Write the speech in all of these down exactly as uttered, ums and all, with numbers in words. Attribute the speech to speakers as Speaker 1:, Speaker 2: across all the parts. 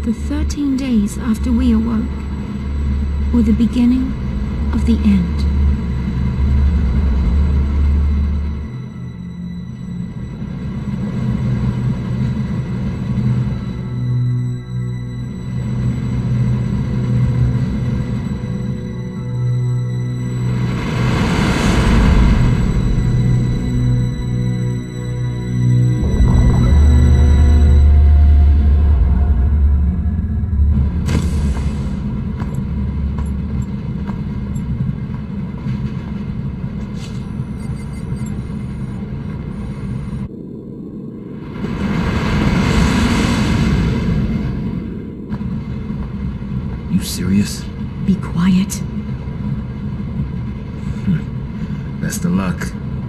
Speaker 1: for thirteen days after we awoke, or the beginning of the end.
Speaker 2: You serious?
Speaker 3: Be quiet.
Speaker 2: Hmm. Best of luck.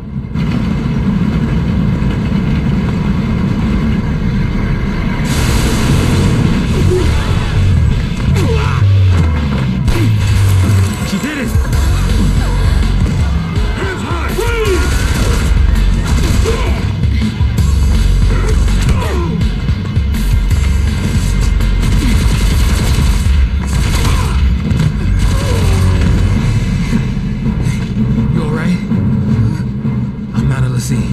Speaker 2: She did it! Hands high! You alright? I'm out of the sea.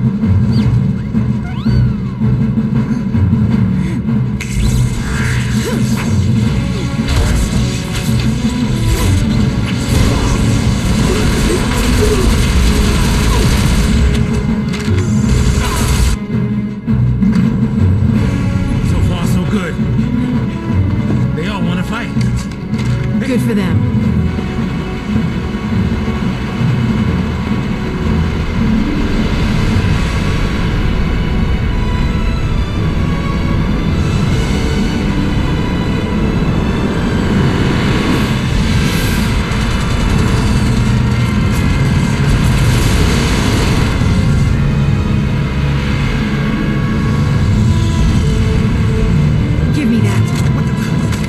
Speaker 2: So far, so good. They all want to fight.
Speaker 3: Good for them. Give me that.
Speaker 2: What the...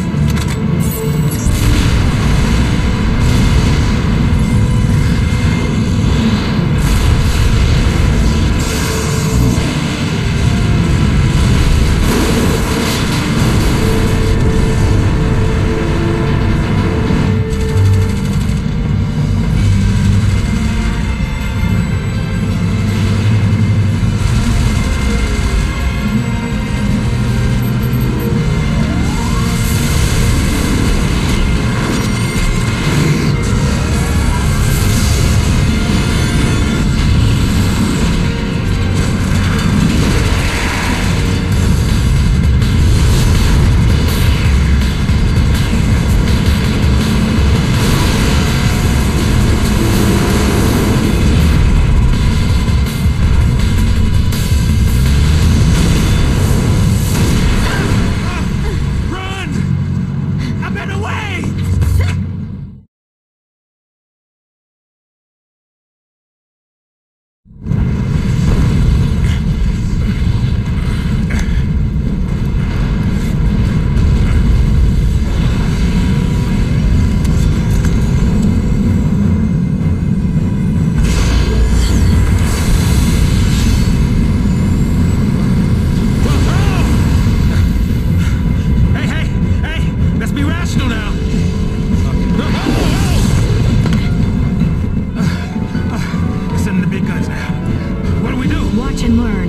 Speaker 3: Watch and learn.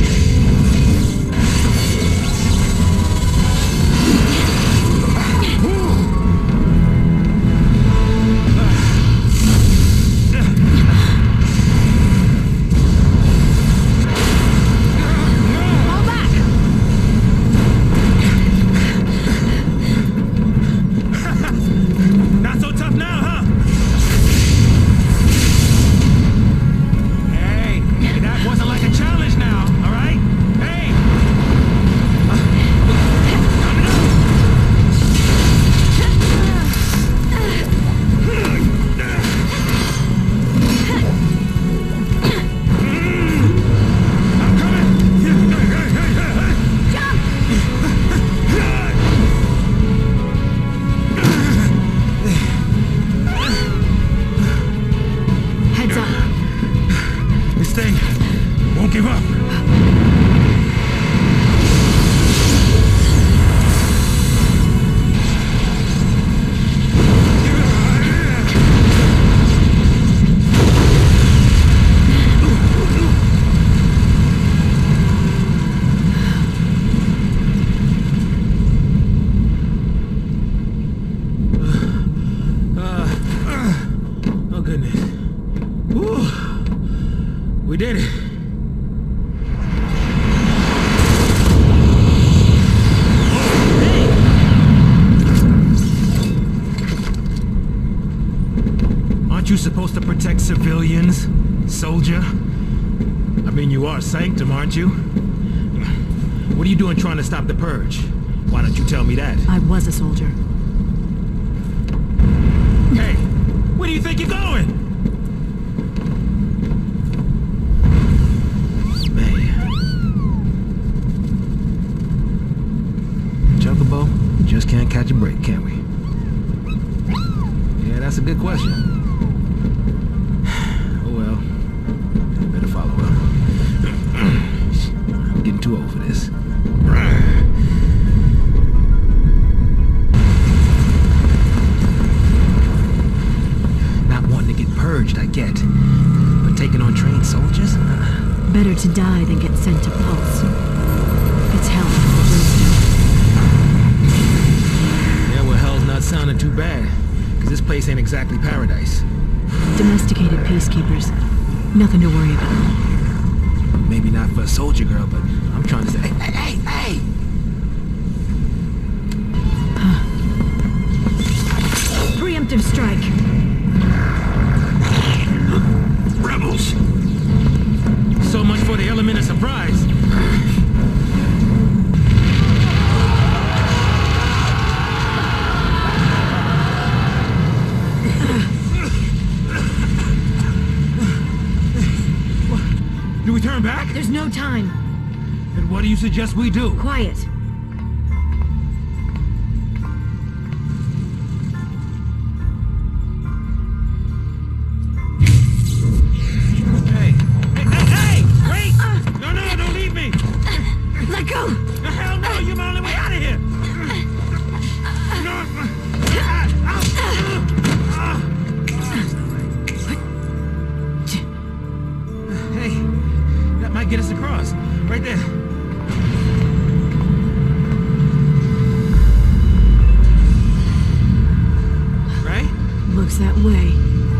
Speaker 3: Fall back.
Speaker 2: Not so tough now, huh? Hey, that wasn't like a challenge now, all right? Hey! I'm coming!
Speaker 3: Jump! Heads up.
Speaker 2: This thing won't give up. Civilians? Soldier? I mean, you are Sanctum, aren't you? What are you doing trying to stop the Purge? Why don't you tell me that?
Speaker 3: I was a soldier.
Speaker 2: Hey, where do you think you're going? Man. Chocobo, just can't catch a break, can we? Yeah, that's a good question. Oh well. I better follow up. I'm getting too old for this. Not wanting to get purged, I get. But taking on trained soldiers? Uh,
Speaker 3: Better to die than get sent to Pulse. It's hell for Brimstone.
Speaker 2: yeah, well, hell's not sounding too bad. Because this place ain't exactly paradise.
Speaker 3: Domesticated peacekeepers. Nothing to worry about.
Speaker 2: Maybe not for a soldier girl, but I'm trying to say, hey, hey, hey, hey!
Speaker 3: Preemptive strike.
Speaker 2: Rebels! So much for the element of surprise. Do we turn back?
Speaker 3: There's no time.
Speaker 2: Then what do you suggest we do?
Speaker 3: Quiet.
Speaker 2: Hey! Hey, hey, hey! Wait! No, no, don't leave me!
Speaker 3: Let go!
Speaker 2: Hell no, you're my only way out of here! No! Ah, ah, ah. Hey, that might get us across. Right there. Right?
Speaker 3: Looks that way.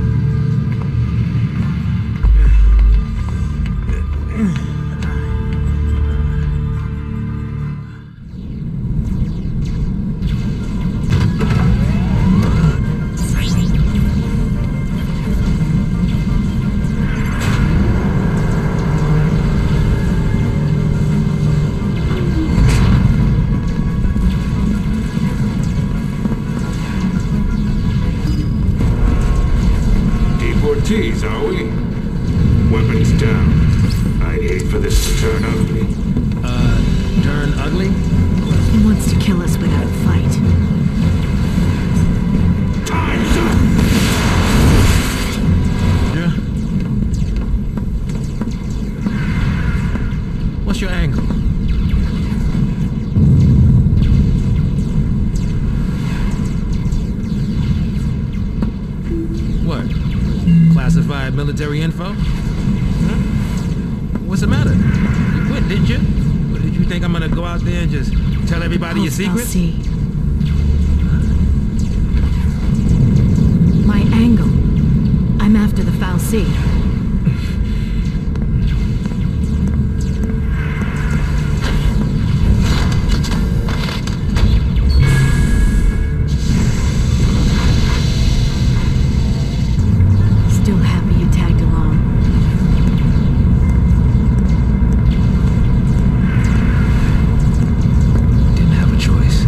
Speaker 4: Ortiz, are we? Weapons down. I'd hate for this to turn ugly.
Speaker 2: Uh, turn ugly?
Speaker 3: He wants to kill us without a fight.
Speaker 4: Time's up!
Speaker 2: Yeah. What's your angle? What? Classified military info? Huh? What's the matter? You quit, didn't you? What, did you think I'm gonna go out there and just tell everybody your
Speaker 3: Pulse, I'll
Speaker 2: secrets?
Speaker 3: see. My angle. I'm after the Fal'Cie. Still happy you tagged along.
Speaker 2: Didn't have a choice.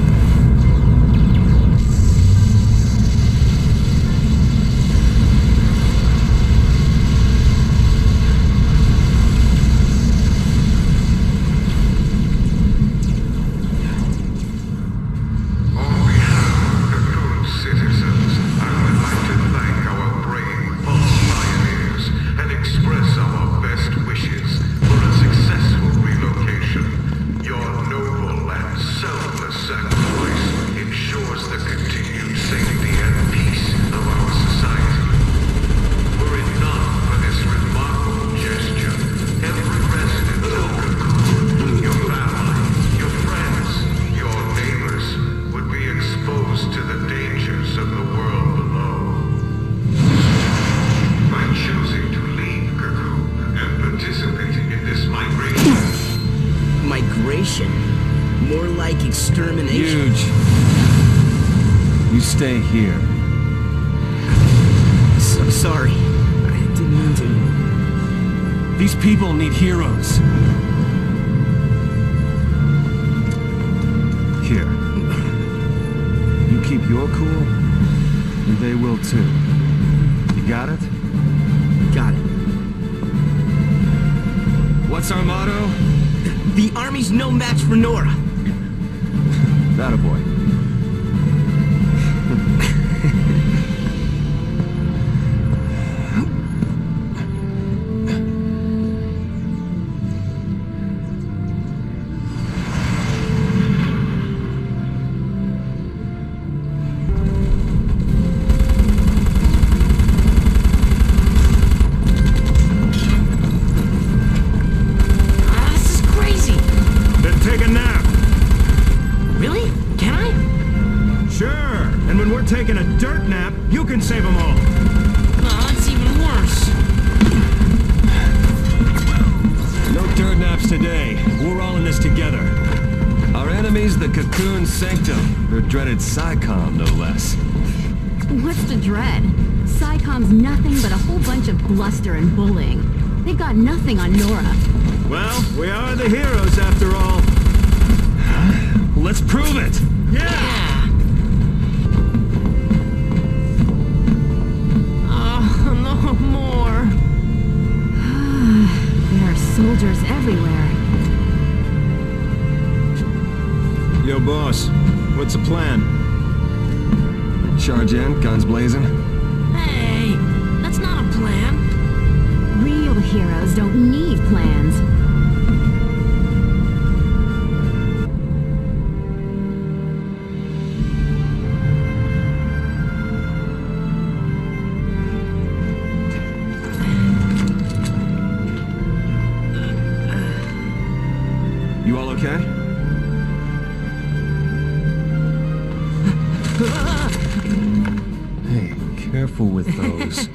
Speaker 5: Migration? More like extermination.
Speaker 6: Huge. You stay here.
Speaker 5: So sorry. I, Didn't mean to.
Speaker 6: These people need heroes. Here. You keep your cool, and they will too. You got it?
Speaker 5: Got it.
Speaker 6: What's our motto?
Speaker 5: The Army's no match for Nora.
Speaker 6: That boy.
Speaker 7: Taking a dirt nap, you can save them all.
Speaker 5: Oh, that's even worse.
Speaker 6: No dirt naps today. We're all in this together. Our enemy's the Cocoon Sanctum. Their dreaded SciComm, no less.
Speaker 3: What's the dread? SciComm's nothing but a whole bunch of bluster and bullying. They've got nothing on Nora.
Speaker 7: Well, we are the heroes after all.
Speaker 6: Let's prove it!
Speaker 7: Yeah!
Speaker 5: Yeah. No more.
Speaker 3: There are soldiers everywhere.
Speaker 7: Yo, boss. What's the plan?
Speaker 6: Charge in, guns blazing.
Speaker 5: Hey, that's not a plan.
Speaker 3: Real heroes don't need plans.
Speaker 6: You all okay? Hey, careful with those.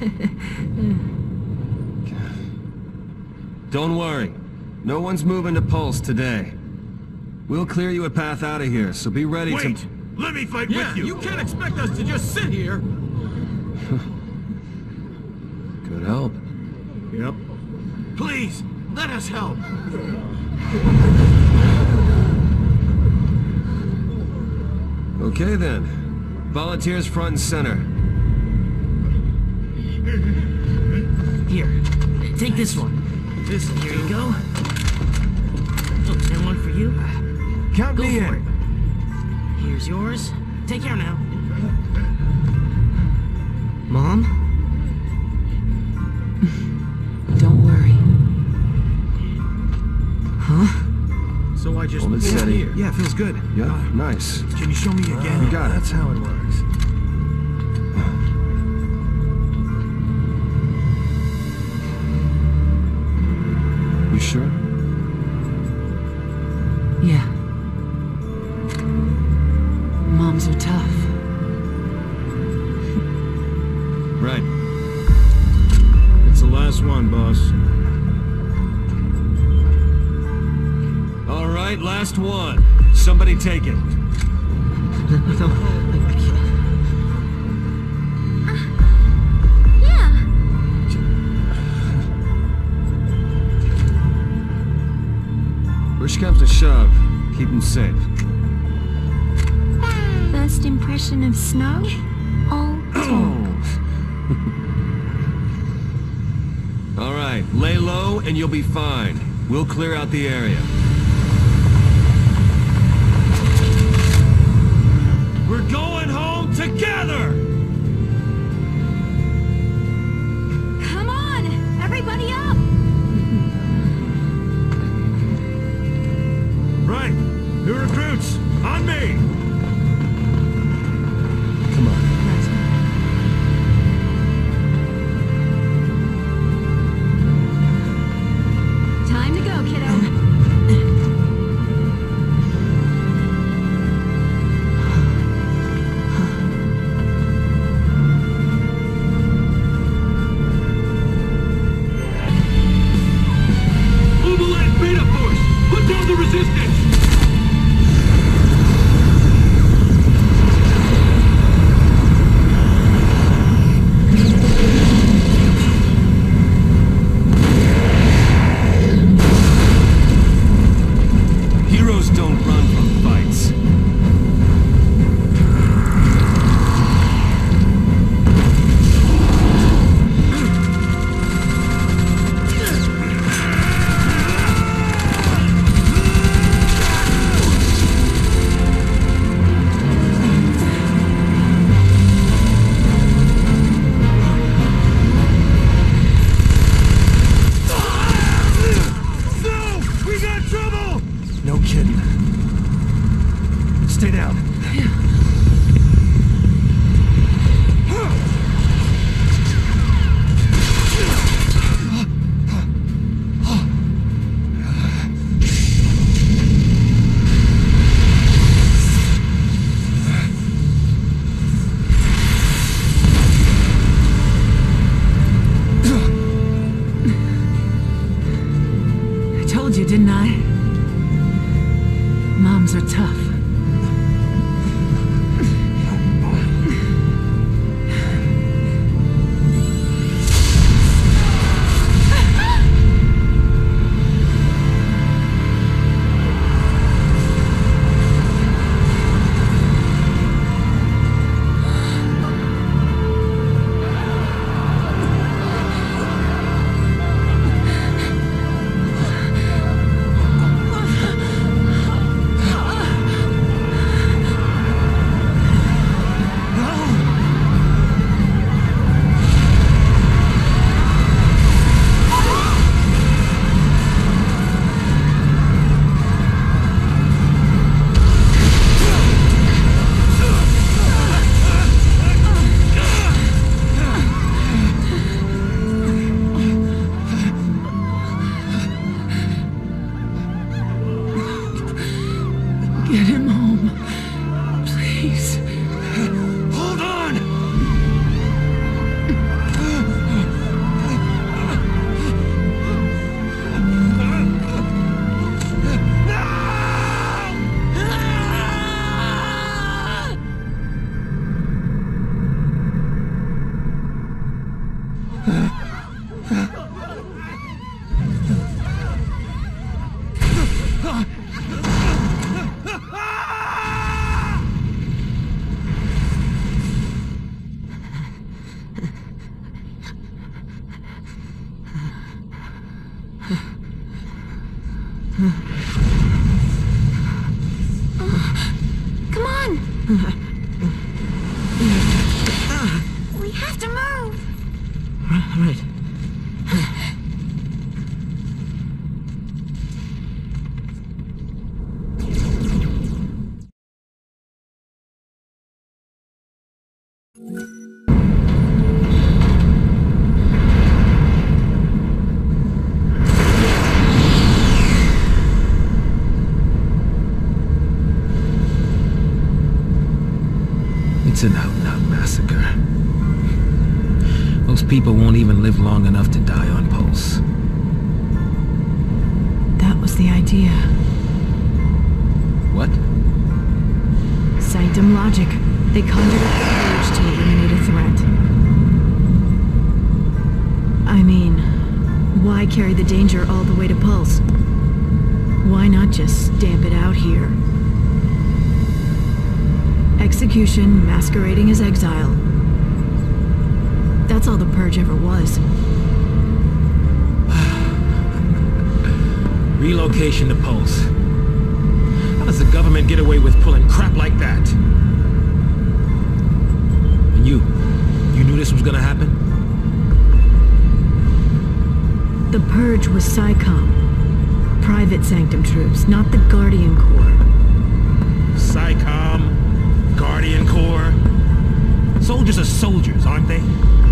Speaker 6: Don't worry. No one's moving to Pulse today. We'll clear you a path out of here, so be ready
Speaker 7: Wait!
Speaker 6: to...
Speaker 7: Let me fight
Speaker 2: Yeah,
Speaker 7: with you!
Speaker 2: you can't expect us to just sit here.
Speaker 6: Could help.
Speaker 7: Yep.
Speaker 2: Please, let us help.
Speaker 6: Okay then. Volunteers front and center.
Speaker 5: Here, take this one. This, here you go. Oh, and one for you.
Speaker 7: Count
Speaker 5: Go
Speaker 7: me
Speaker 5: for
Speaker 7: in.
Speaker 5: it. Here's yours. Take care now. Mom? Don't worry. Huh?
Speaker 2: So I just
Speaker 6: Hold it
Speaker 2: moved
Speaker 6: steady.
Speaker 2: here.
Speaker 7: Yeah, feels good.
Speaker 6: Yeah, nice.
Speaker 7: Can you show me again?
Speaker 6: You got it.
Speaker 7: That's how it works.
Speaker 6: You sure?
Speaker 5: Yeah. Moms are tough.
Speaker 6: Right.
Speaker 7: It's the last one, boss.
Speaker 6: All right, last one. Somebody take it.
Speaker 5: No, I can't.
Speaker 1: Yeah.
Speaker 6: Push comes to shove. Keep them safe.
Speaker 1: First impression of snow? All talk.
Speaker 6: All right, lay low and you'll be fine. We'll clear out the area. We're going home together!
Speaker 3: Come on! Everybody up!
Speaker 7: Right. New recruits, on me!
Speaker 6: Come on.
Speaker 3: Time to go, kiddo.
Speaker 7: Overland Beta Force! Put down the resistance!
Speaker 6: Heroes don't run from fights. No kidding. Stay down.
Speaker 5: I told you, didn't I? Moms are tough. Get him home. Please.
Speaker 6: Hold on!
Speaker 1: Come on! We have to move!
Speaker 5: Right.
Speaker 2: It's an out-and-out massacre. Most people won't even live long enough to die on Pulse.
Speaker 5: That was the idea.
Speaker 2: What?
Speaker 3: Sanctum logic. They conjured up the purge to eliminate a threat. I mean, why carry the danger all the way to Pulse? Why not just stamp it out here? Execution masquerading as exile. That's all the Purge ever was.
Speaker 2: Relocation to Pulse. How does the government get away with pulling crap like that? And you, you knew this was gonna happen?
Speaker 3: The Purge was SciComm. Private Sanctum troops, not the Guardian Corps.
Speaker 2: SciComm, Guardian Corps. Soldiers are soldiers, aren't they?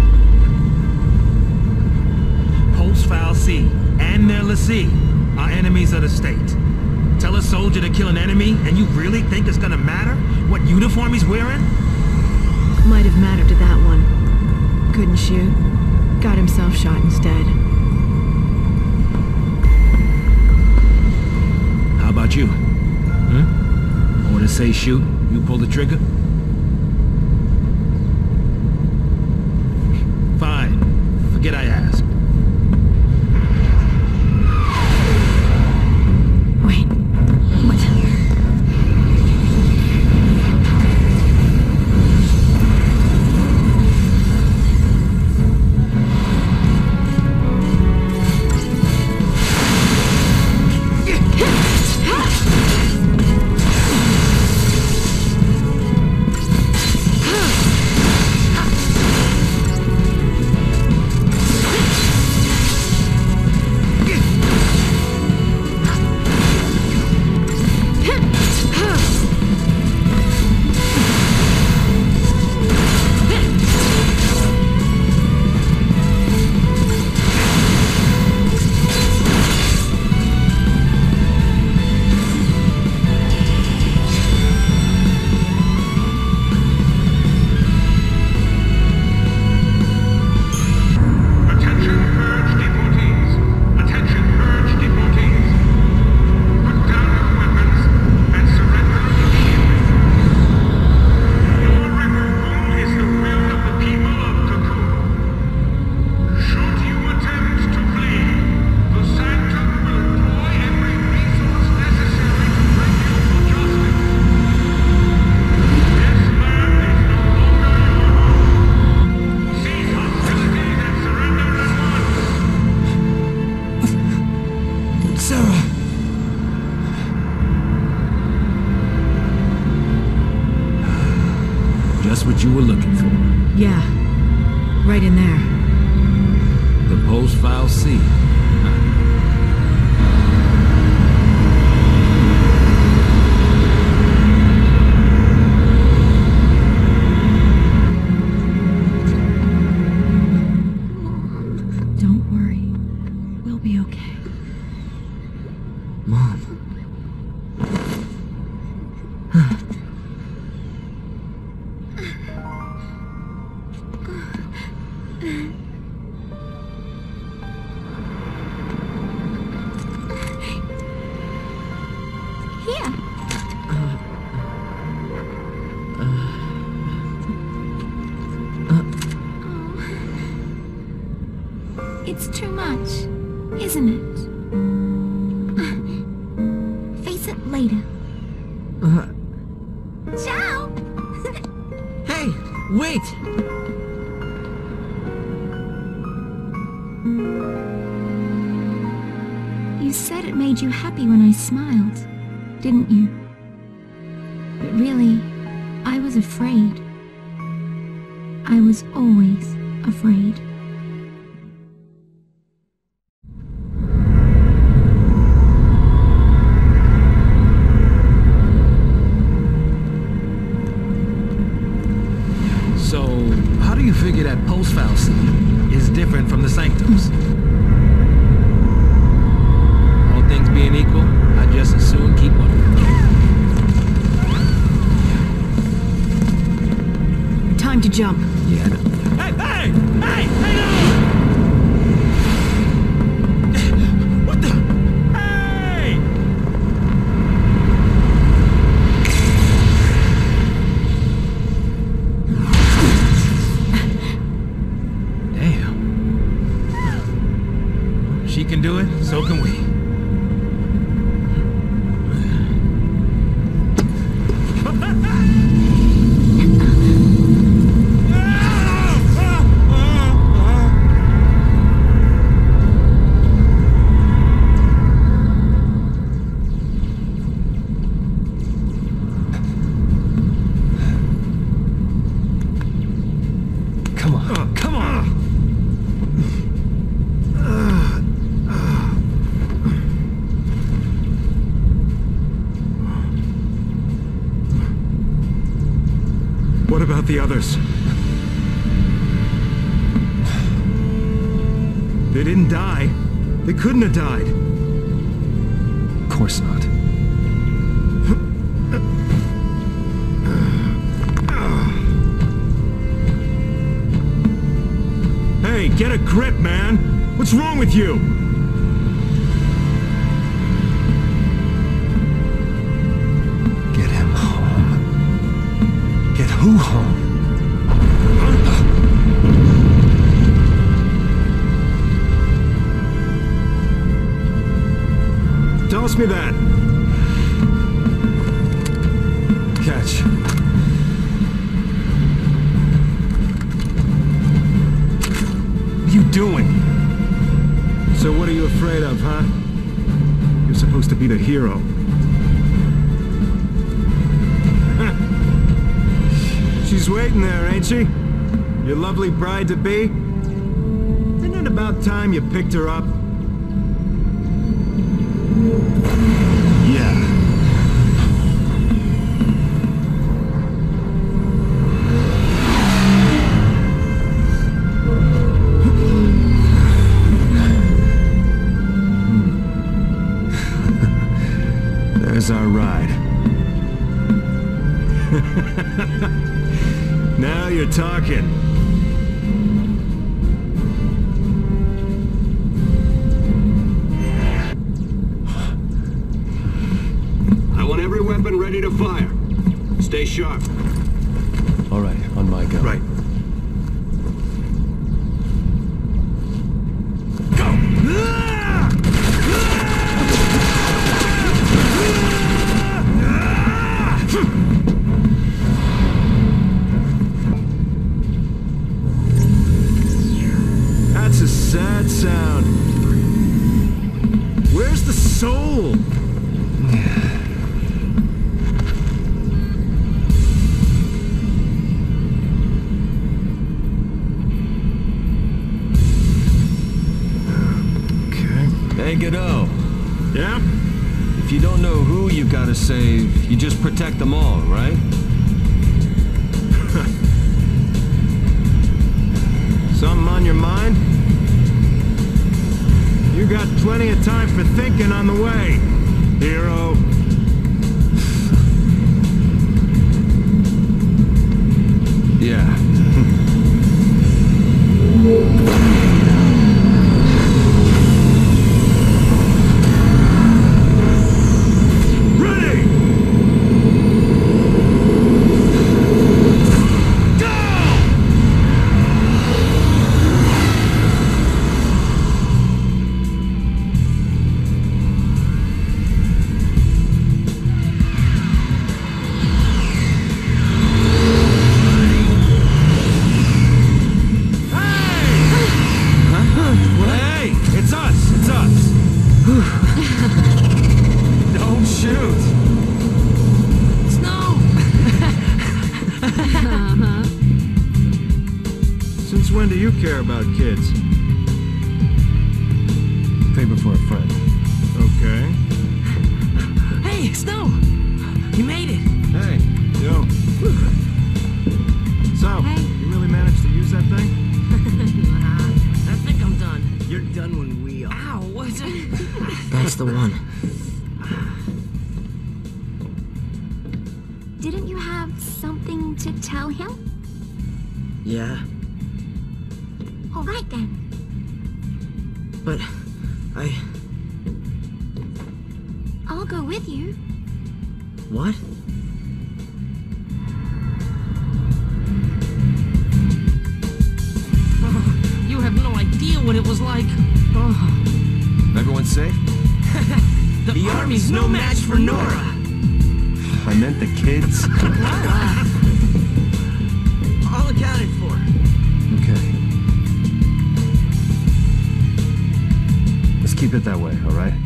Speaker 2: Pulse File C and Nella C are enemies of the state. Tell a soldier to kill an enemy, and you really think it's gonna matter what uniform he's wearing?
Speaker 3: Might have mattered to that one. Couldn't shoot. Got himself shot instead.
Speaker 2: How about you? Hmm? Orders say shoot, you pull the trigger? Fine. Forget I asked.
Speaker 3: Wait. What?
Speaker 2: what you were looking for.
Speaker 8: Yeah. Right in there.
Speaker 2: The post-file C.
Speaker 1: Don't worry. We'll be okay.
Speaker 5: Mom.
Speaker 1: Here. Oh. It's too much, isn't it? Face it later.
Speaker 5: Uh,
Speaker 1: Ciao!
Speaker 5: hey, wait!
Speaker 1: You said it made you happy when I smiled, didn't you? But really, I was afraid. I was always afraid.
Speaker 2: So, how do you figure that post-file C is different from the sanctums? All things being equal, I'd just as soon keep up.
Speaker 8: Time to jump.
Speaker 2: Yeah, I know. Hey, hey! Hey! Hang on! What the? Hey! Damn. She can do it, so can we.
Speaker 6: Come on.
Speaker 2: Oh, come on!
Speaker 7: What about the others? They didn't die. They couldn't have died.
Speaker 6: Of course not.
Speaker 7: Hey, get a grip, man! What's wrong with you?
Speaker 6: Get him home. Get who home?
Speaker 7: Toss me that.
Speaker 6: Catch. What are you doing?
Speaker 7: So what are you afraid of, huh? You're supposed to be the hero. She's waiting there, ain't she? Your lovely bride-to-be? Isn't it about time you picked her up?
Speaker 6: Yeah.
Speaker 7: There's our ride. Now you're talking.
Speaker 4: I want every weapon ready to fire. Stay sharp.
Speaker 6: All right, on my go.
Speaker 7: Right. That's a sad sound. Where's the soul?
Speaker 6: Godot.
Speaker 7: Yeah?
Speaker 6: If you don't know who you gotta save, you just protect them all, right?
Speaker 7: Something on your mind? You got plenty of time for thinking on the way, hero.
Speaker 6: Yeah.
Speaker 7: Ready! Hey! It's us! It's us!
Speaker 6: Don't shoot!
Speaker 5: Snow!
Speaker 7: Since when do you care about kids?
Speaker 6: Favor for a friend.
Speaker 7: Okay.
Speaker 5: Hey, Snow! You made it!
Speaker 6: Hey,
Speaker 7: Yo. So,
Speaker 3: Hey.
Speaker 7: you really managed to use that thing?
Speaker 5: Nah, I think I'm done.
Speaker 9: You're done when we are.
Speaker 5: Ow, what's it?
Speaker 9: That's the one.
Speaker 1: Didn't you have something to tell him?
Speaker 9: Yeah,
Speaker 1: All right then.
Speaker 9: but I...
Speaker 1: I'll go with you.
Speaker 9: What?
Speaker 5: Oh, you have no idea what it was like. Oh,
Speaker 6: everyone safe?
Speaker 5: the,
Speaker 9: The army's no match for Nora!
Speaker 6: I meant the kids.
Speaker 9: All accounted for.
Speaker 6: Okay. Let's keep it that way, all right?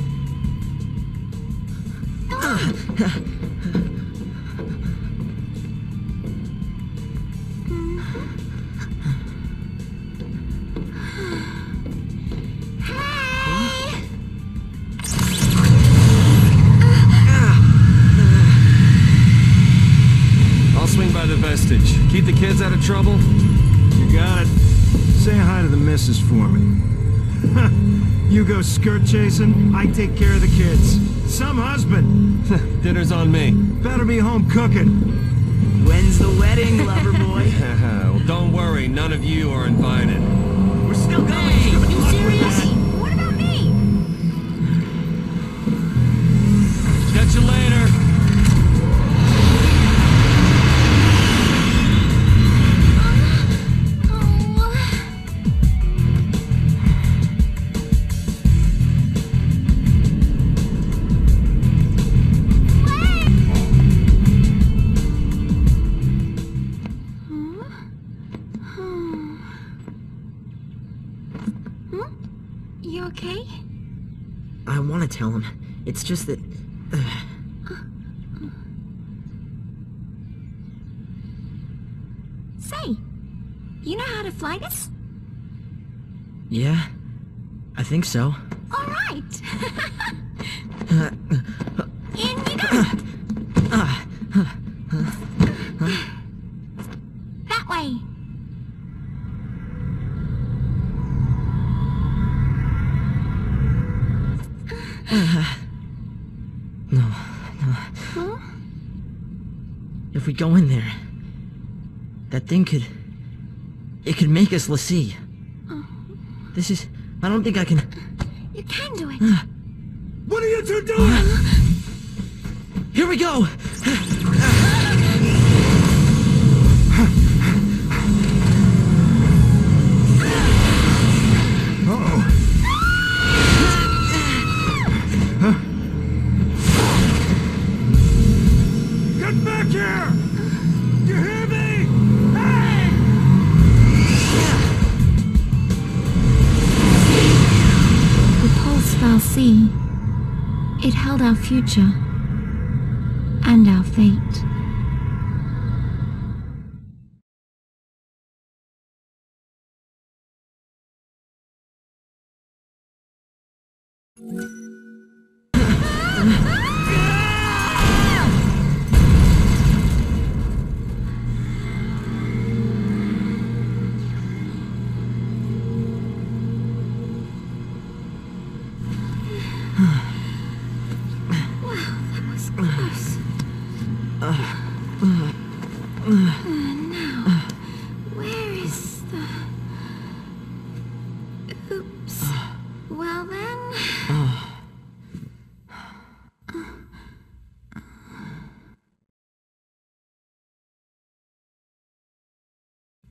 Speaker 6: I'll swing by the vestige. Keep the kids out of trouble.
Speaker 7: You got it. Say hi to the missus for me. You go skirt chasing, I take care of the kids. Some husband.
Speaker 6: Dinner's on me.
Speaker 7: Better be home cooking.
Speaker 9: When's the wedding, lover boy?
Speaker 6: Well, don't worry, none of you are invited.
Speaker 9: We're still going.
Speaker 5: Hey, you serious?
Speaker 3: What about me?
Speaker 6: Catch you later.
Speaker 1: You okay?
Speaker 9: I want to tell him. It's just that... uh,
Speaker 1: Say, you know how to fly this?
Speaker 9: yeah, I think so.
Speaker 1: All right.
Speaker 9: Uh,
Speaker 1: In you go. That way.
Speaker 9: no, no.
Speaker 1: Huh?
Speaker 9: If we go in there, that thing could... It could make us Lassie. This is... I don't think I can...
Speaker 1: You can do it.
Speaker 7: What are you two doing?
Speaker 9: Here we go!
Speaker 7: Uh-oh. Get back here! You hear me? Hey!
Speaker 1: The Pulse Fal'Cie. It held our future and our fate.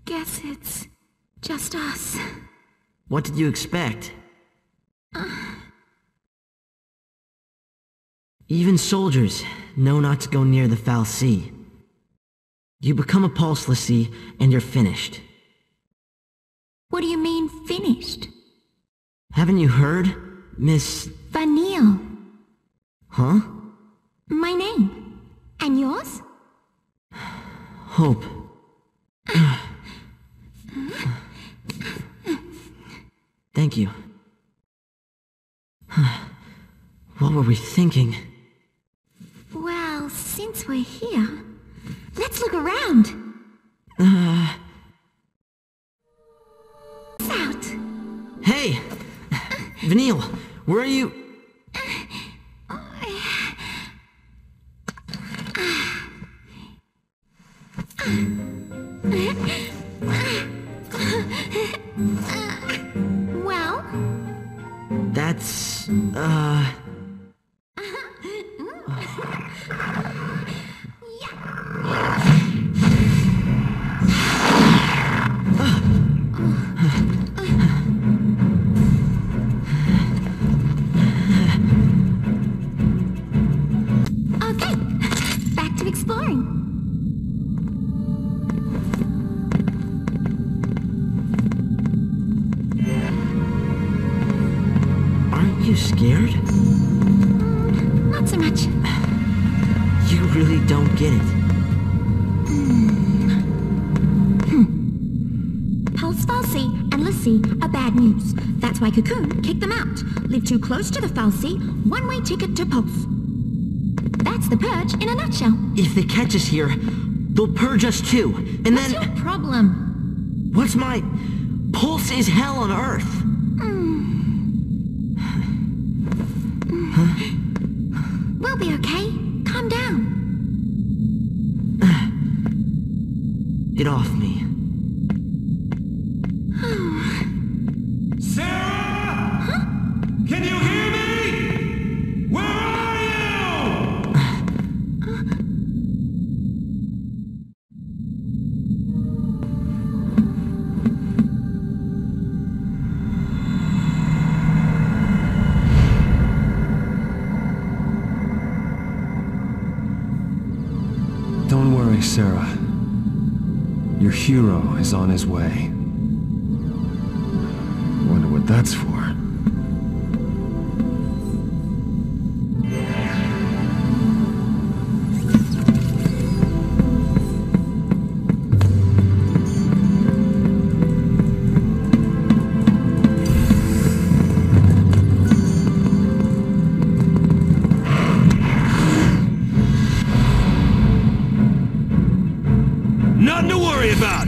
Speaker 1: guess it's just us.
Speaker 9: What did you expect? Even soldiers know not to go near the fal'Cie. You become a Pulse l'Cie, and you're finished.
Speaker 1: What do you mean, finished?
Speaker 9: Haven't you heard, Miss...
Speaker 1: Vanille.
Speaker 9: Huh?
Speaker 1: My name. And yours?
Speaker 9: Hope. Thank you. What were we thinking?
Speaker 1: Well, since we're here, let's look around.
Speaker 9: Uh...
Speaker 1: It's out.
Speaker 9: Hey! Vanille, where are you?
Speaker 1: Well?
Speaker 9: That's... uh...
Speaker 1: Okay, back to exploring.
Speaker 9: Aren't you scared?
Speaker 1: Mm, not so much.
Speaker 9: You really don't get it.
Speaker 1: Hmm. Pulse fal'Cie and l'Cie are bad news. That's why Cocoon kicked them out. Live too close to the fal'Cie, one-way ticket to Pulse. That's the purge in a nutshell.
Speaker 9: If they catch us here, they'll purge us too, and
Speaker 1: What's
Speaker 9: then...
Speaker 1: your problem?
Speaker 9: What's my... Pulse is hell on Earth. Huh?
Speaker 1: We'll be okay. Calm down.
Speaker 9: Get off me.
Speaker 2: Sarah! Huh? Can you hear me? Where are you?
Speaker 6: Don't worry, Sarah. Your hero is on his way. Wonder what that's for.
Speaker 2: Nothing to worry about.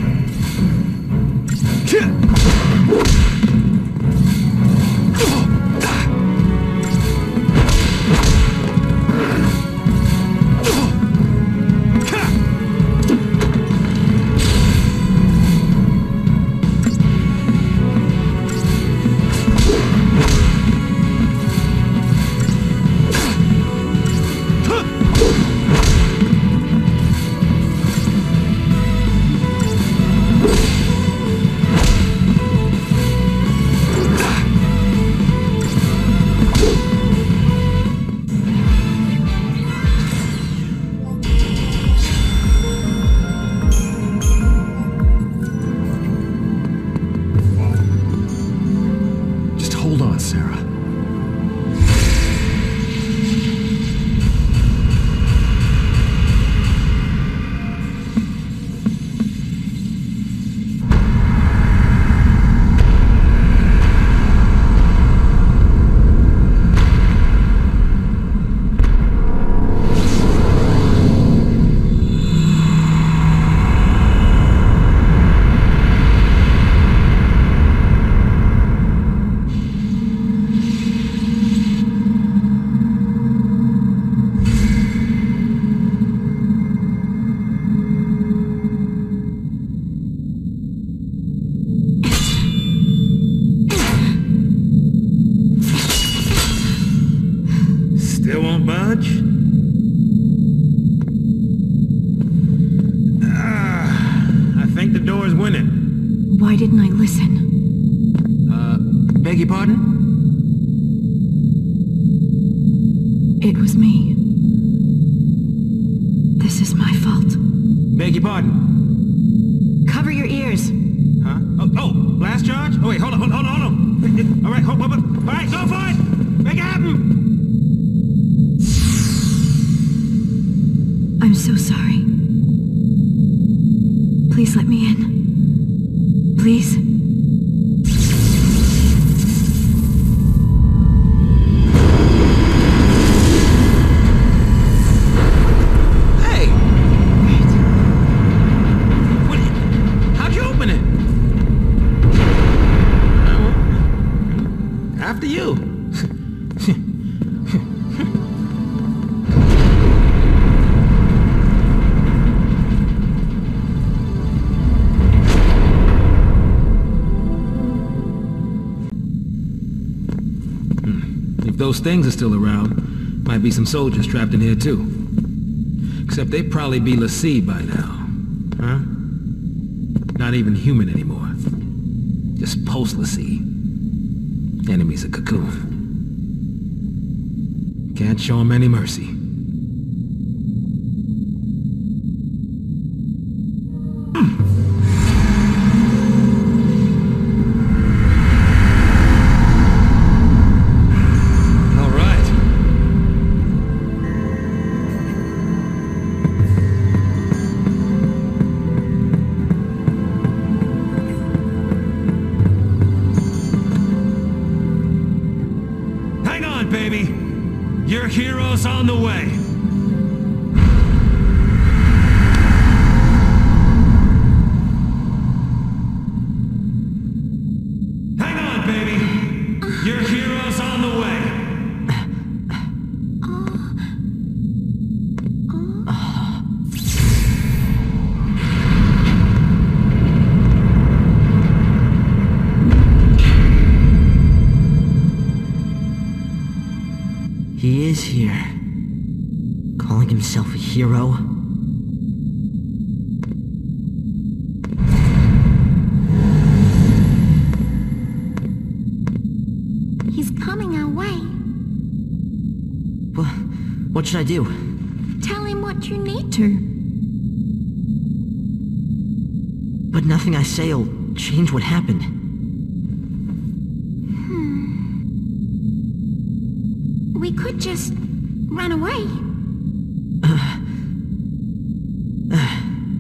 Speaker 6: Hold on, Sarah.
Speaker 2: Still won't budge? Ah, I think the door's winning.
Speaker 8: didn't I listen?
Speaker 2: Uh, beg your pardon?
Speaker 8: It was me. This is my fault.
Speaker 2: Beg your pardon?
Speaker 3: Cover your ears.
Speaker 2: Huh? Oh, oh, blast charge? Oh, wait, hold on, hold on, hold on. All right, hold on. All right, go for it! Make it happen!
Speaker 8: I'm so sorry. Please let me in. Please.
Speaker 2: Hey! What? How'd you open it? Uh, after you. If those things are still around, might be some soldiers trapped in here too. Except they'd probably be l'Cie by now. Huh? Not even human anymore. Just post-l'Cie. Enemies of Cocoon. Can't show them any mercy. Baby, your hero's on the way. Hang on, baby. Your hero's on the way.
Speaker 9: He is here. Calling himself a hero?
Speaker 1: He's coming our way.
Speaker 9: Well, what should I do?
Speaker 1: Tell him what you need to.
Speaker 9: But nothing I say'll change what happened.
Speaker 1: We could just run away.
Speaker 9: Uh, uh.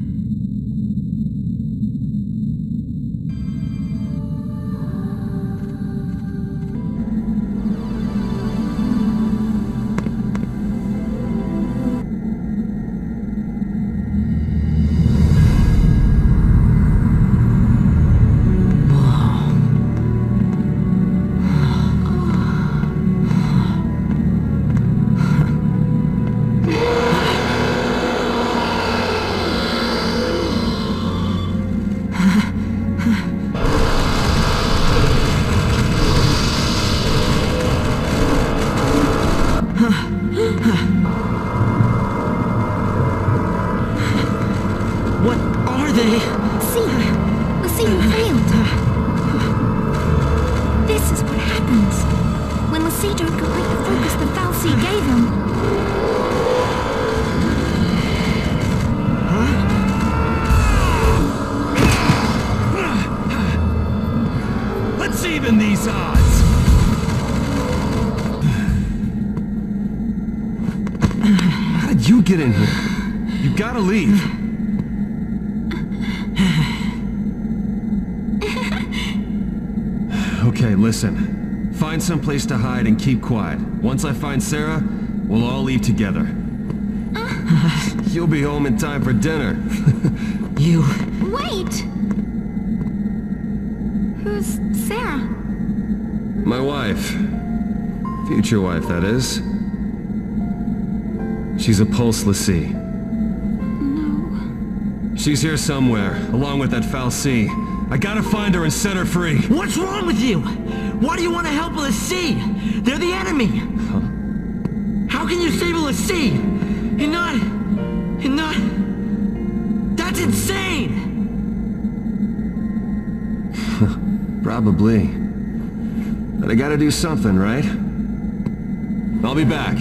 Speaker 9: What are they?
Speaker 1: See, l'Cie failed. This is what happens when l'Cie don't complete the focus the fal'Cie gave him.
Speaker 2: Let's even these odds.
Speaker 6: How did you get in here? You gotta leave. Okay, listen. Find some place to hide and keep quiet. Once I find Sarah, we'll all leave together. You'll be home in time for dinner.
Speaker 9: You...
Speaker 1: Wait! Who's Sarah?
Speaker 6: My wife. Future wife, that is. She's a Pulse l'Cie.
Speaker 1: No.
Speaker 6: She's here somewhere, along with that fal'Cie. I gotta find her and set her free.
Speaker 9: What's wrong with you? Why do you want to help l'Cie? They're the enemy.
Speaker 6: Huh?
Speaker 9: How can you save l'Cie? You're not... You're not... That's insane!
Speaker 6: Probably. But I gotta do something, right? I'll be back.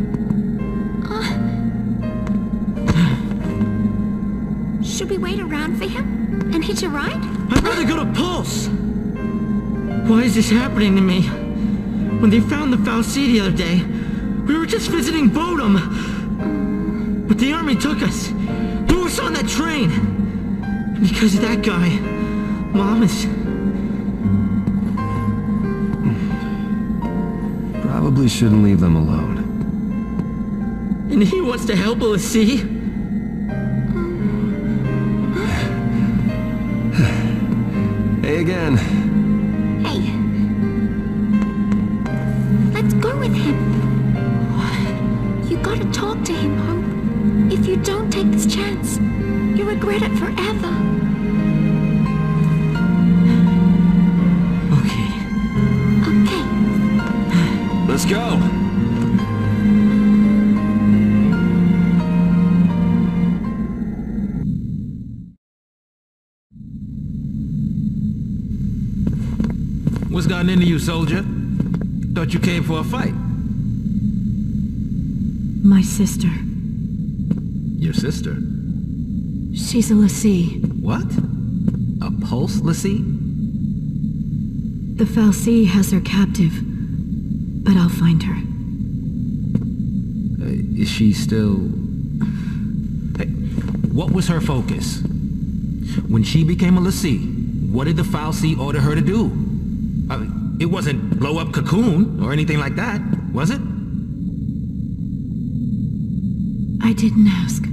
Speaker 1: Should we wait around for him and hitch a ride?
Speaker 9: I'd rather go to Pulse! Why is this happening to me? When they found the fal'Cie the other day, we were just visiting Bodum. But the army took us. We were on that train. And because of that guy, Mom is...
Speaker 6: Probably shouldn't leave them alone.
Speaker 9: And he wants to help l'Cie?
Speaker 6: Hey again.
Speaker 1: Hey. Let's go with him. You gotta talk to him, Hope. If you don't take this chance, you'll regret it forever.
Speaker 9: Okay.
Speaker 1: Okay.
Speaker 6: Let's go.
Speaker 2: What's gotten into you, soldier? Thought you came for a fight.
Speaker 8: My sister.
Speaker 2: Your sister?
Speaker 8: She's a l'Cie.
Speaker 2: What? A Pulse l'Cie?
Speaker 8: The fal'Cie has her captive, but I'll find her.
Speaker 2: Uh, is she still... Hey, what was her focus? When she became a l'Cie, what did the fal'Cie order her to do? Uh, it wasn't blow up Cocoon or anything like that, was it?
Speaker 8: I didn't ask.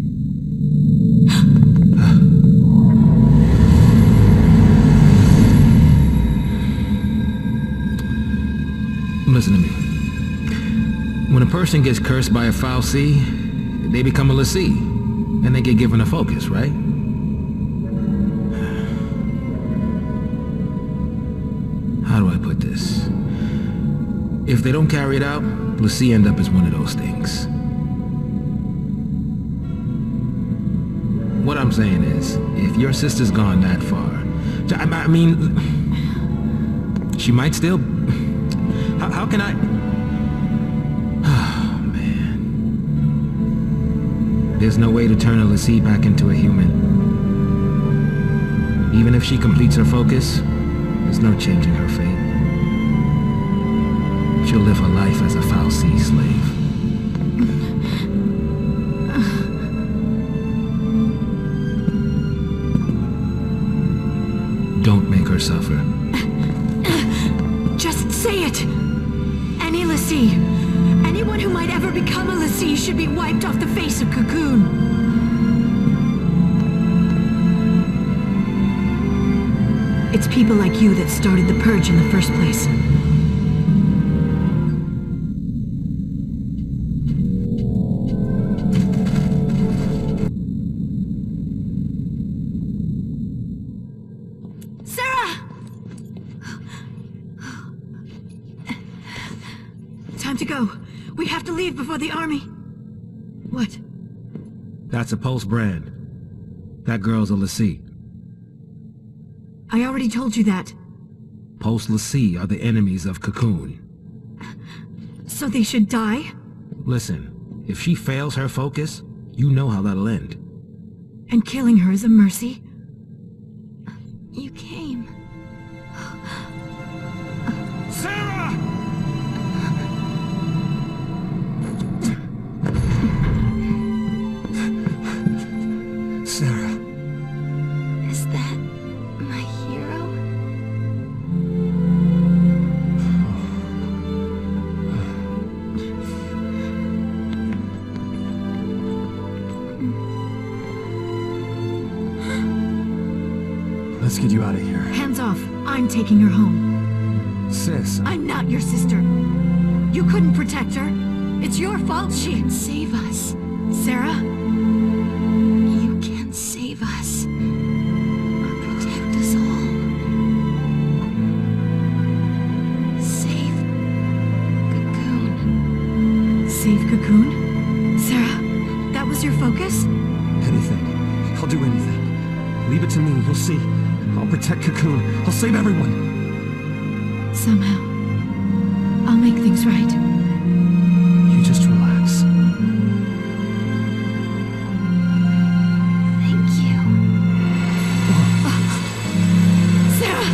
Speaker 2: Listen to me. When a person gets cursed by a fal'Cie, they become a l'Cie, and they get given a focus, right? How do I put this? If they don't carry it out, l'Cie end up as one of those things. What I'm saying is, if your sister's gone that far, I, I mean, she might still... How, how can I... Oh, man. There's no way to turn a l'Cie back into a human. Even if she completes her focus, there's no changing her fate. She'll live her life as a fal'Cie slave. Don't make her suffer.
Speaker 8: Just say it! Any l'Cie, anyone who might ever become a l'Cie should be wiped off the face of Cocoon. It's people like you that started the Purge in the first place. Time to go. We have to leave before the army. What?
Speaker 2: That's a Pulse brand. That girl's a l'Cie.
Speaker 8: I already told you that.
Speaker 2: Pulse l'Cie are the enemies of Cocoon.
Speaker 8: So they should die?
Speaker 2: Listen, if she fails her focus, you know how that'll end.
Speaker 8: And killing her is a mercy?
Speaker 1: You came.
Speaker 7: Sarah! Sarah.
Speaker 1: Is that my hero?
Speaker 7: Let's get you out of here.
Speaker 8: Hands off. I'm taking her home.
Speaker 7: Sis.
Speaker 8: I'm not your sister. You couldn't protect her. It's your fault she...
Speaker 1: You can save us.
Speaker 8: Sarah?
Speaker 1: You can save us. Or protect us all. Save Cocoon.
Speaker 8: Save Cocoon? Sarah, that was your focus?
Speaker 7: Anything. I'll do anything. Leave it to me. You'll see.
Speaker 6: I'll protect Cocoon. I'll save everyone.
Speaker 8: Somehow, I'll make things right.
Speaker 6: You just relax.
Speaker 8: Thank you. Sarah!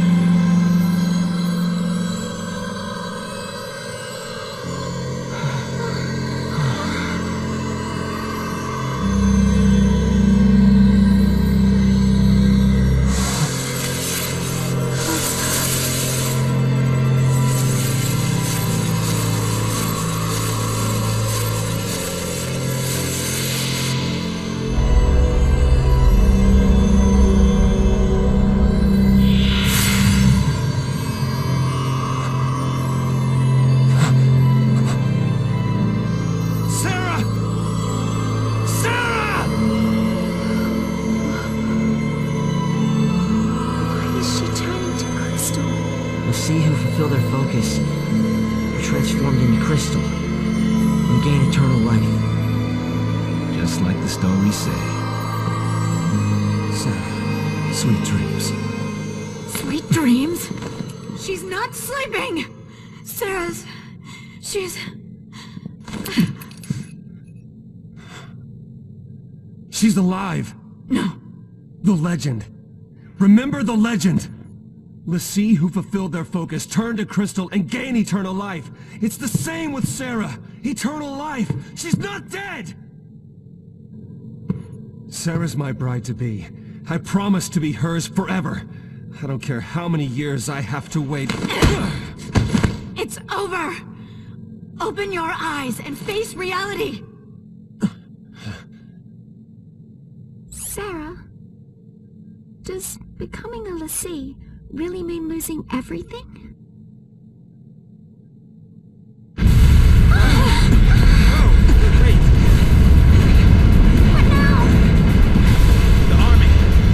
Speaker 9: See who fulfill their focus are transformed into crystal and gain eternal life.
Speaker 2: Just like the stories say.
Speaker 6: Sarah, sweet dreams.
Speaker 8: Sweet dreams? She's not sleeping! Sarah's... she's...
Speaker 6: She's alive!
Speaker 8: No.
Speaker 6: The legend. Remember the legend! l'Cie, who fulfilled their focus, turned to crystal and gained eternal life. It's the same with Sarah. Eternal life. She's not dead! Sarah's my bride-to-be. I promise to be hers forever. I don't care how many years I have to wait.
Speaker 8: It's over! Open your eyes and face reality!
Speaker 1: Sarah, does becoming a l'Cie really mean losing everything?
Speaker 2: Wait!
Speaker 1: What now?
Speaker 2: The army!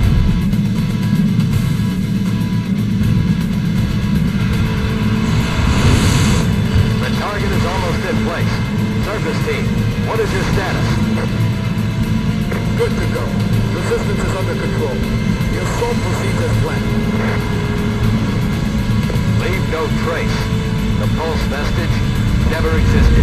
Speaker 10: The target is almost in place. Surface team, what is your status? Good to go. Resistance is under control. The assault proceeds as planned. Leave no trace. The pulse vestige never existed.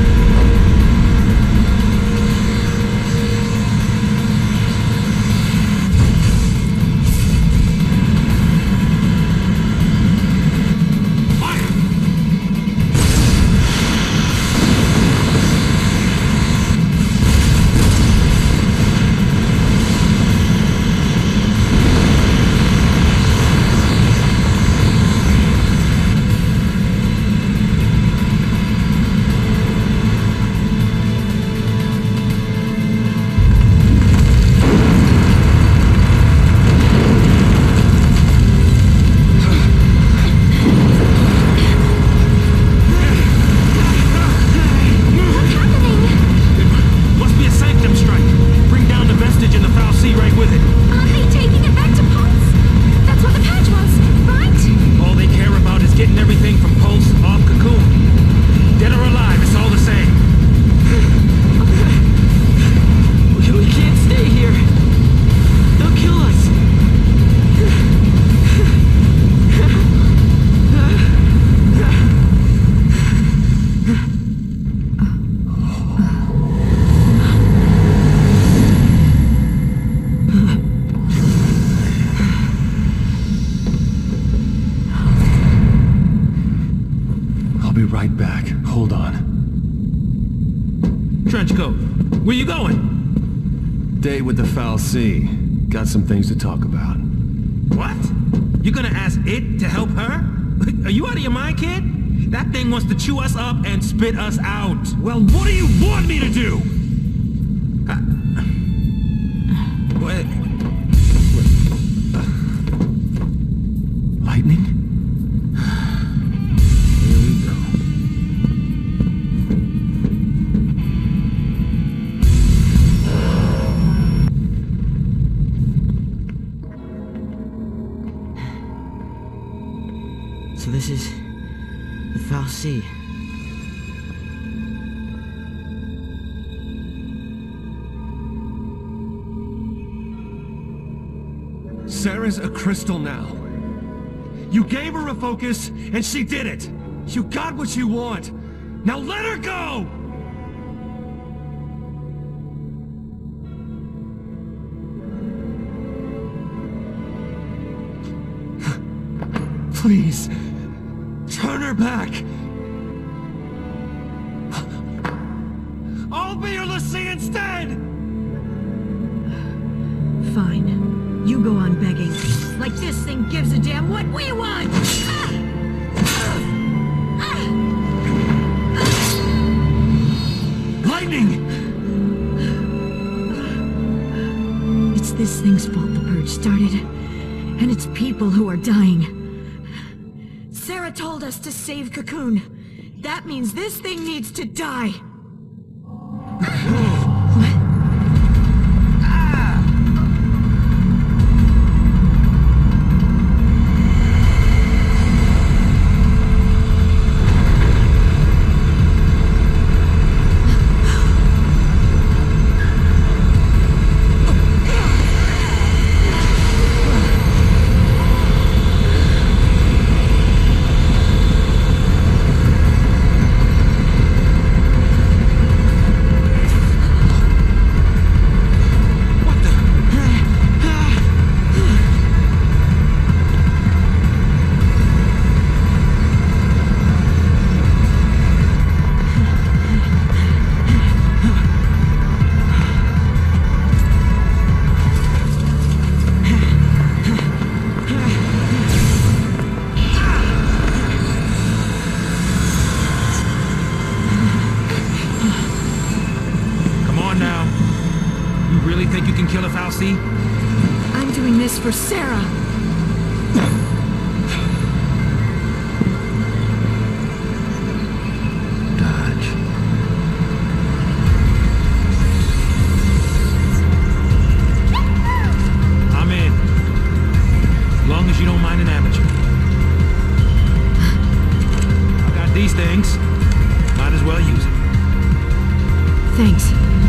Speaker 6: Right back. Hold on.
Speaker 2: Trenchcoat, where you going?
Speaker 6: Date with the fal'Cie. Got some things to talk about.
Speaker 2: What? You're gonna ask it to help her? Are you out of your mind, kid? That thing wants to chew us up and spit us out.
Speaker 6: Well, what do you want me to do?
Speaker 2: Uh, what?
Speaker 6: Lightning?
Speaker 9: So this is the fal'Cie.
Speaker 6: Sarah's a Crystal now. You gave her a focus, and she did it! You got what you want! Now let her go! Please, turn her back! I'll be your Lassie instead!
Speaker 8: Fine. You go on begging. Like this thing gives a damn what we want!
Speaker 6: Lightning!
Speaker 8: It's this thing's fault the purge started. And it's people who are dying. Sarah told us to save Cocoon. That means this thing needs to die.
Speaker 2: Think you can kill a fal'Cie?
Speaker 8: I'm doing this for Sarah.
Speaker 2: Dodge. I'm in. As long as you don't mind an amateur. I got these things. Might as well use it.
Speaker 8: Thanks.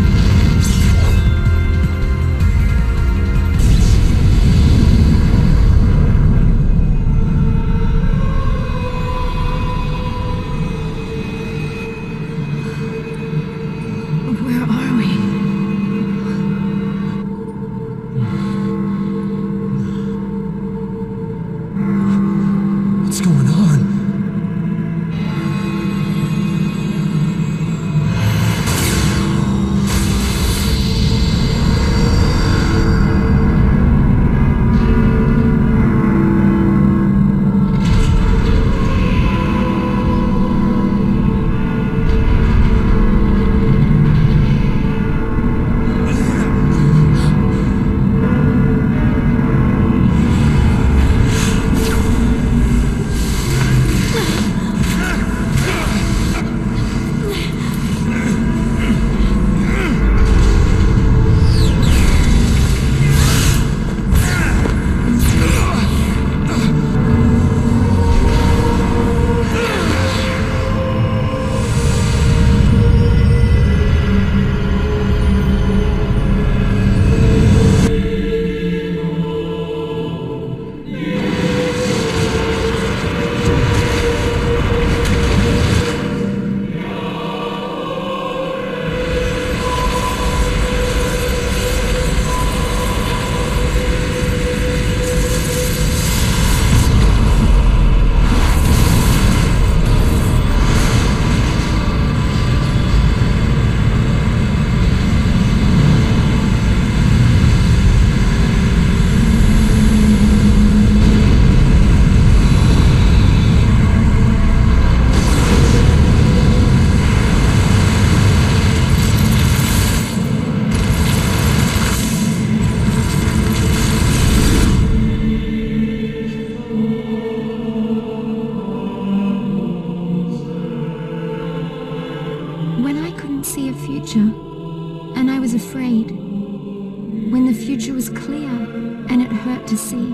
Speaker 1: see a future, and I was afraid. When the future was clear, and it hurt to see,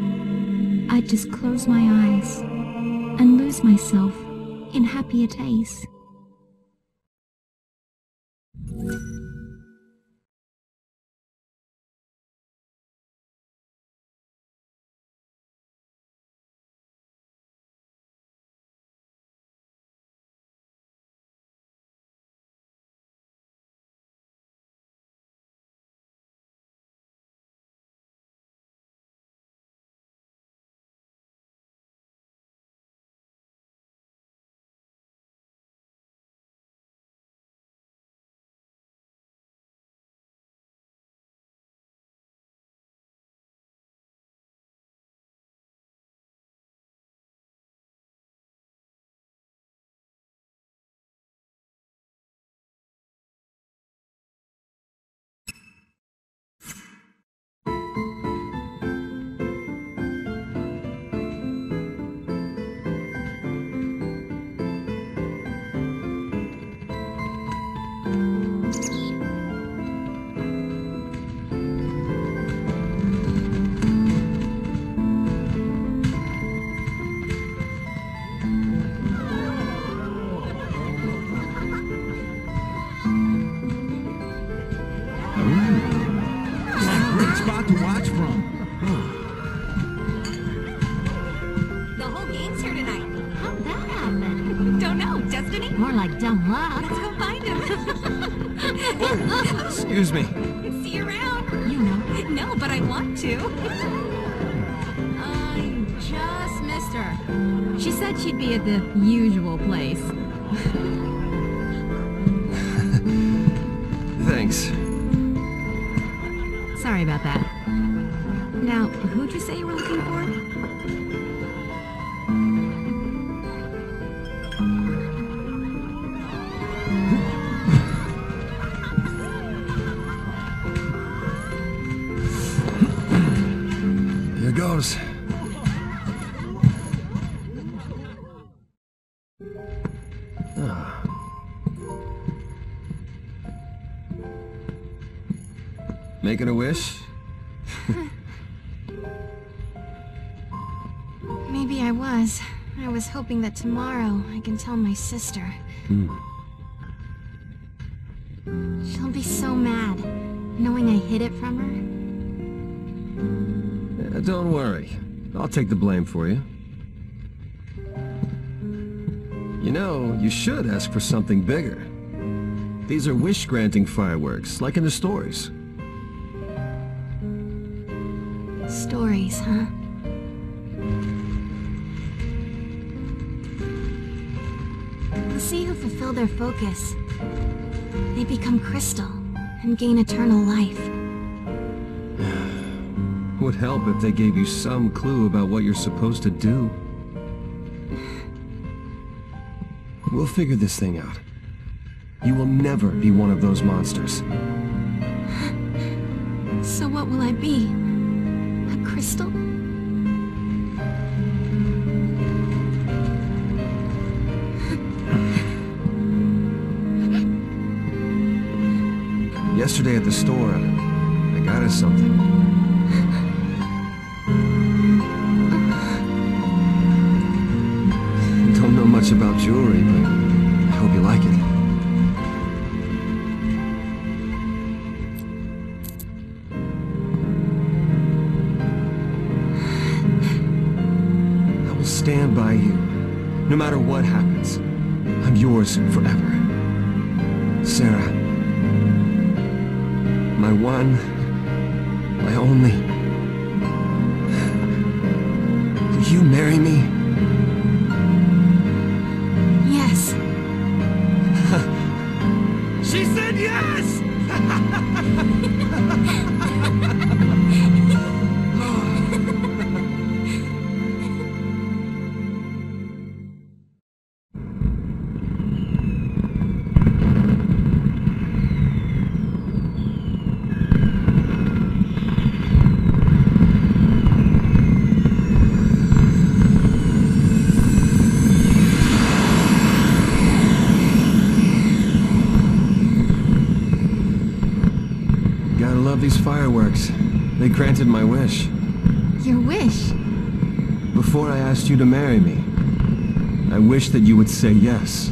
Speaker 1: I'd just close my eyes and lose myself in happier days.
Speaker 3: more like dumb luck.
Speaker 1: Let's go find him.
Speaker 6: Excuse me.
Speaker 1: See you around.
Speaker 3: You know.
Speaker 1: No, but I want to.
Speaker 3: I just missed her. She said she'd be at the usual place.
Speaker 6: Thanks.
Speaker 3: Sorry about that. Now, who'd you say you were looking for?
Speaker 6: Here goes. Ah. Making a wish?
Speaker 1: Maybe I was. I was hoping that tomorrow I can tell my sister.
Speaker 6: Hmm.
Speaker 1: She'll be so mad, knowing I hid it from her.
Speaker 6: Uh, don't worry. I'll take the blame for you. You know, you should ask for something bigger. These are wish-granting fireworks, like in the stories.
Speaker 1: Stories, huh? The sea who fulfill their focus. They become crystal and gain eternal life.
Speaker 6: Would help if they gave you some clue about what you're supposed to do. We'll figure this thing out. You will never be one of those monsters.
Speaker 1: So what will I be? A crystal?
Speaker 6: Yesterday at the store, I got us something. Don't know much about jewelry, but I hope you like it. I will stand by you, no matter what happens. I'm yours forever. Sarah. My one, my only. Will you marry me?
Speaker 1: Yes.
Speaker 6: She said yes! These fireworks. They granted my wish.
Speaker 1: Your wish?
Speaker 6: Before I asked you to marry me, I wished that you would say yes.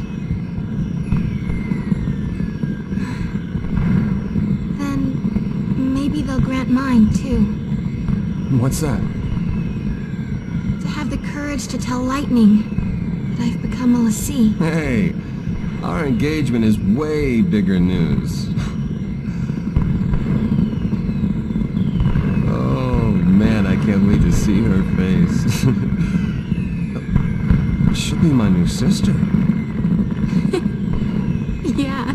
Speaker 1: Then maybe they'll grant mine, too.
Speaker 6: What's that?
Speaker 1: To have the courage to tell Lightning that I've become a Lassie.
Speaker 6: Hey, our engagement is way bigger news. I can't wait to see her face. She'll be my new sister.
Speaker 1: Yeah.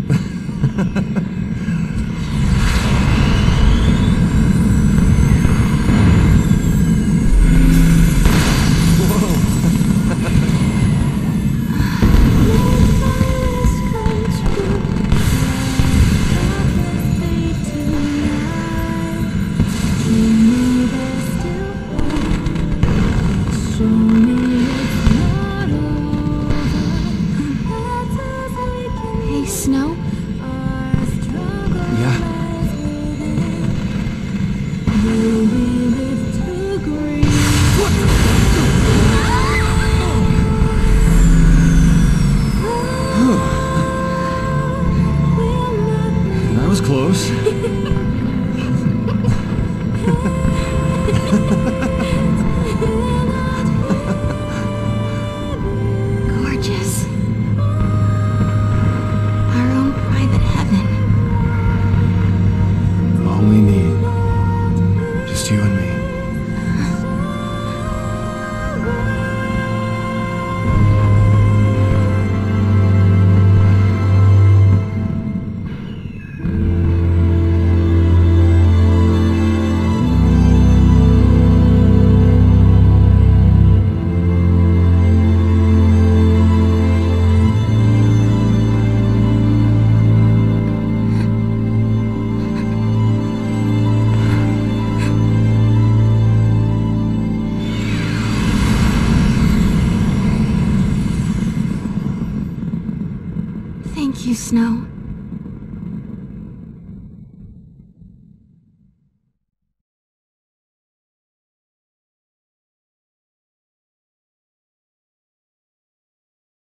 Speaker 1: Snow?
Speaker 6: Yeah. That was close.
Speaker 1: Gorgeous.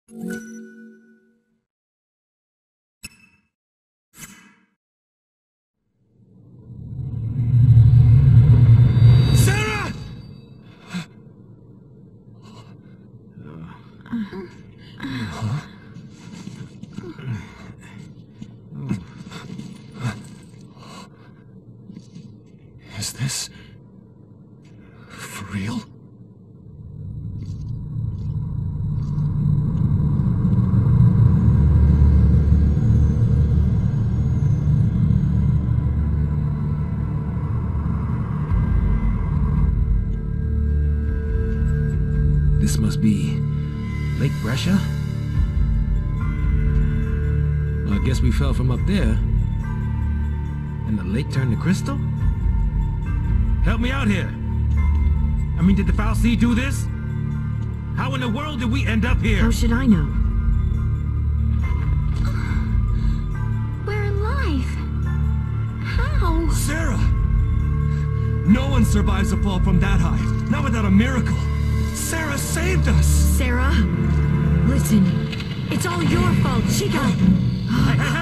Speaker 6: Sarah! Is this for real?
Speaker 2: This must be Lake Brescia? Well, I guess we fell from up there. And the lake turned to crystal? Help me out here! I mean, did the fal'Cie do this? How in the world did we end up here?
Speaker 8: How should I know?
Speaker 1: We're alive. How?
Speaker 6: Sarah! No one survives a fall from that height. Not without a miracle. Sarah saved us!
Speaker 8: Sarah? Listen, it's all your fault, Chica!
Speaker 2: Hey, hey,